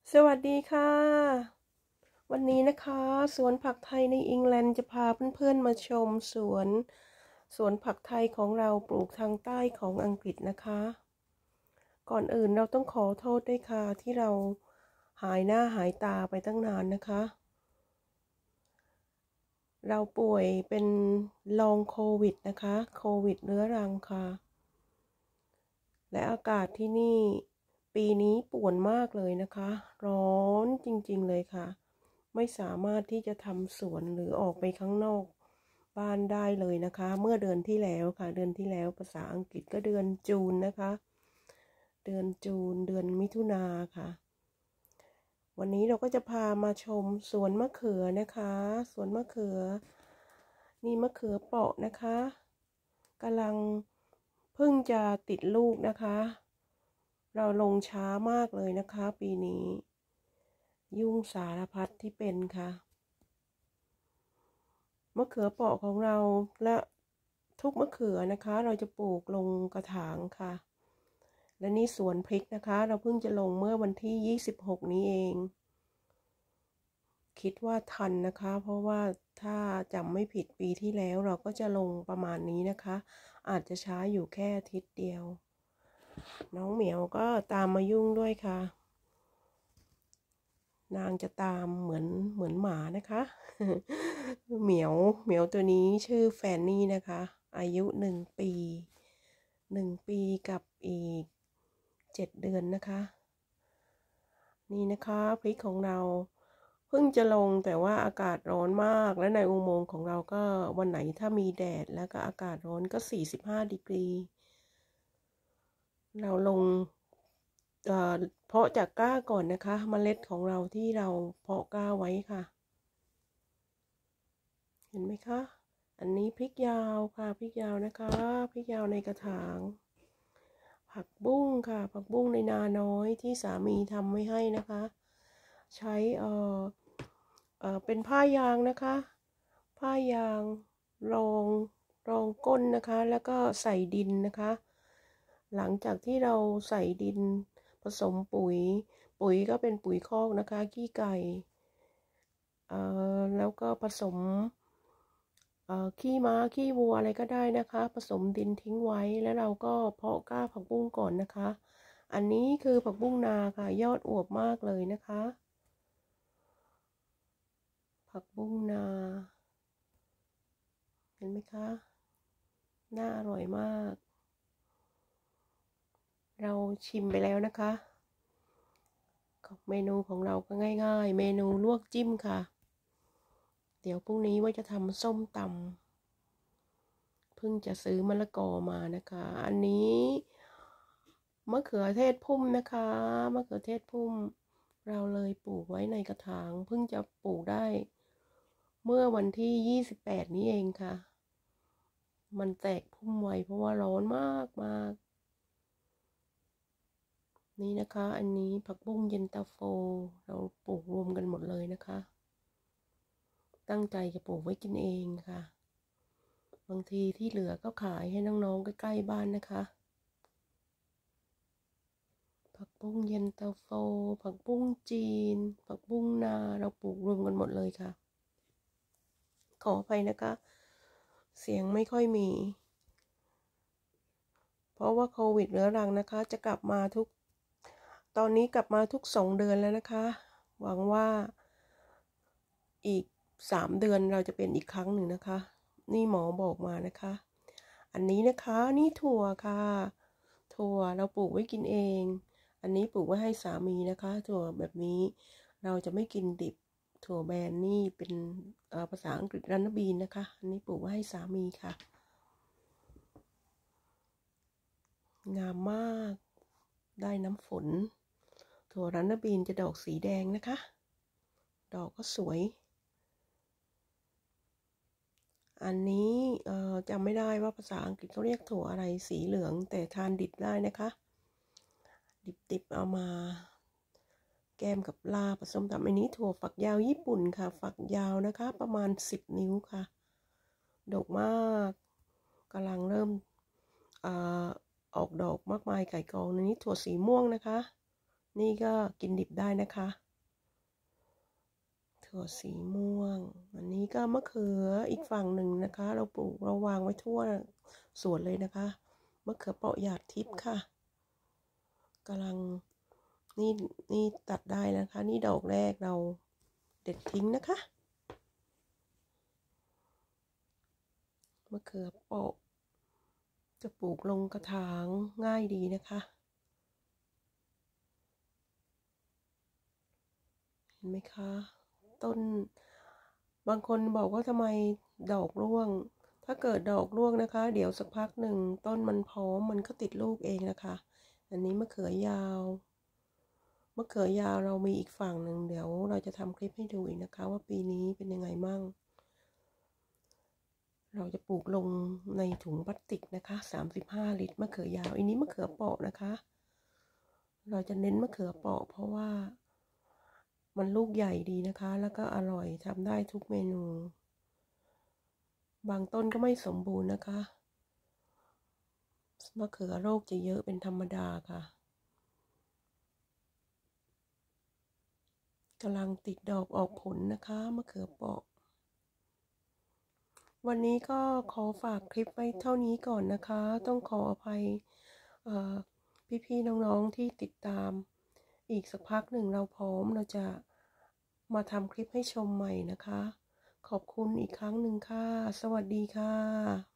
สวัสดีค่ะวันนี้นะคะสวนผักไทยในอังกฤษจะพาเพื่อนๆมาชมสวนผักไทยของเราปลูกทางใต้ของอังกฤษนะคะก่อนอื่นเราต้องขอโทษด้วยค่ะที่เราหายหน้าหายตาไปตั้งนานนะคะเราป่วยเป็นลองโควิดนะคะโควิดเรื้อรังค่ะและอากาศที่นี่ปีนี้ป่วนมากเลยนะคะร้อนจริงๆเลยค่ะไม่สามารถที่จะทำสวนหรือออกไปข้างนอกบ้านได้เลยนะคะเมื่อเดือนที่แล้วค่ะเดือนที่แล้วภาษาอังกฤษก็เดือนจูนนะคะเดือนจูนเดือนมิถุนาค่ะวันนี้เราก็จะพามาชมสวนมะเขือนะคะสวนมะเขือนี่มะเขือเปราะนะคะกำลังเพิ่งจะติดลูกนะคะเราลงช้ามากเลยนะคะปีนี้ยุ่งสารพัดที่เป็นค่ะมะเขือเปราะของเราและทุกมะเขือนะคะเราจะปลูกลงกระถางค่ะและนี่สวนพริกนะคะเราเพิ่งจะลงเมื่อวันที่26นี้เองคิดว่าทันนะคะเพราะว่าถ้าจำไม่ผิดปีที่แล้วเราก็จะลงประมาณนี้นะคะอาจจะช้าอยู่แค่อาทิตย์เดียวน้องเหมียวก็ตามมายุ่งด้วยค่ะนางจะตามเหมือนหมานะคะเหมียวตัวนี้ชื่อแฟนนี่นะคะอายุ1 ปีกับอีก7 เดือนนะคะนี่นะคะพริกของเราเพิ่งจะลงแต่ว่าอากาศร้อนมากและในอุโมงค์ของเราก็วันไหนถ้ามีแดดแล้วก็อากาศร้อนก็45 ดีกรีเราลงเพาะจากก้าก่อนนะคะเมล็ดของเราที่เราเพาะก้าไว้ค่ะเห็นไหมคะอันนี้พริกยาวค่ะพริกยาวนะคะพริกยาวในกระถางผักบุ้งค่ะผักบุ้งในนาน้อยที่สามีทำไว้ให้นะคะใช้เป็นผ้ายางนะคะผ้ายางรองรองก้นนะคะแล้วก็ใส่ดินนะคะหลังจากที่เราใส่ดินผสมปุ๋ยก็เป็นปุ๋ยคอกนะคะขี้ไก่แล้วก็ผสมขี้ม้าขี้วัวอะไรก็ได้นะคะผสมดินทิ้งไว้แล้วเราก็เพาะกล้าผักบุ้งก่อนนะคะอันนี้คือผักบุ้งนาค่ะยอดอวบมากเลยนะคะผักบุ้งนาเห็นไหมคะน่าอร่อยมากเราชิมไปแล้วนะคะเมนูของเราก็ง่ายๆเมนูลวกจิ้มค่ะเดี๋ยวพรุ่งนี้ว่าจะทำส้มตำเพิ่งจะซื้อมะละกอมานะคะอันนี้มะเขือเทศพุ่มนะคะมะเขือเทศพุ่มเราเลยปลูกไว้ในกระถางเพิ่งจะปลูกได้เมื่อวันที่28นี้เองค่ะมันแตกพุ่มไวเพราะว่าร้อนมากมากนี่นะคะอันนี้ผักบุ้งเย็นตาโฟเราปลูกรวมกันหมดเลยนะคะตั้งใจจะปลูกไว้กินเองค่ะบางทีที่เหลือก็ขายให้น้องๆใกล้ๆบ้านนะคะผักบุ้งเย็นตาโฟผักบุ้งจีนผักบุ้งนาเราปลูกรวมกันหมดเลยค่ะขออภัยนะคะเสียงไม่ค่อยมีเพราะว่าโควิดเรื้อรังนะคะจะกลับมาตอนนี้กลับมาทุก2 เดือนแล้วนะคะหวังว่าอีก3 เดือนเราจะเป็นอีกครั้งหนึ่งนะคะนี่หมอบอกมานะคะอันนี้นะคะนี่ถั่วค่ะถั่วเราปลูกไว้กินเองอันนี้ปลูกไว้ให้สามีนะคะถั่วแบบนี้เราจะไม่กินดิบถั่วแบนนี่เป็นภาษาอังกฤษรันบีนนะคะอันนี้ปลูกไว้ให้สามีค่ะงามมากได้น้ำฝนถั่วรันบีนจะดอกสีแดงนะคะดอกก็สวยอันนี้จำไม่ได้ว่าภาษาอังกฤษเขาเรียกถั่วอะไรสีเหลืองแต่ทานดิบได้นะคะดิบเอามาแก้มกับลาบผสมตำอันนี้ถั่วฝักยาวญี่ปุ่นค่ะฝักยาวนะคะประมาณ10 นิ้วค่ะดกมากกำลังเริ่มออกดอกมากมายไก่กองอันนี้ถั่วสีม่วงนะคะนี่ก็กินดิบได้นะคะถั่วสีม่วงอันนี้ก็มะเขืออีกฝั่งหนึ่งนะคะ เราปลูกเราวางไว้ทั่วสวนเลยนะคะมะเขือเปราะหยาดทิพย์ค่ะกำลังนี่ตัดได้นะคะ นี่ดอกแรกเราเด็ดทิ้งนะคะมะเขือเปราะจะปลูกลงกระถางง่ายดีนะคะเห็นไหมคะต้นบางคนบอกว่าทำไมดอกร่วงถ้าเกิดดอกร่วงนะคะเดี๋ยวสักพักหนึ่งต้นมันพร้อมมันก็ติดลูกเองนะคะอันนี้มะเขือยาวเรามีอีกฝั่งหนึ่งเดี๋ยวเราจะทำคลิปให้ดูอีกนะคะว่าปีนี้เป็นยังไงมั่งเราจะปลูกลงในถุงพลาสติกนะคะ35 ลิตรมะเขือยาวอันนี้มะเขือเปราะนะคะเราจะเน้นมะเขือเปราะเพราะว่ามันลูกใหญ่ดีนะคะแล้วก็อร่อยทำได้ทุกเมนูบางต้นก็ไม่สมบูรณ์นะคะมะเขือโรคจะเยอะเป็นธรรมดาค่ะกำลังติดดอกออกผลนะคะมะเขือเปราะวันนี้ก็ขอฝากคลิปไว้เท่านี้ก่อนนะคะต้องขออภัยพี่ๆน้องๆที่ติดตามอีกสักพักหนึ่งเราพร้อมเราจะมาทำคลิปให้ชมใหม่นะคะขอบคุณอีกครั้งหนึ่งค่ะสวัสดีค่ะ